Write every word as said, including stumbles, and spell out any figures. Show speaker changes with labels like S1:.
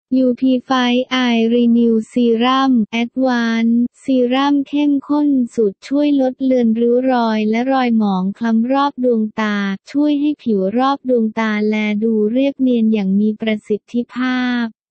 S1: ยู พี ไฟว์ ไอ Renew Serum Advanced ซีรั่มเข้มข้นสูตรช่วยลดเลือนริ้วรอยและรอยหมองคล้ำรอบดวงตาช่วยให้ผิวรอบดวงตาแลดูเรียบเนียนอย่างมีประสิทธิภาพ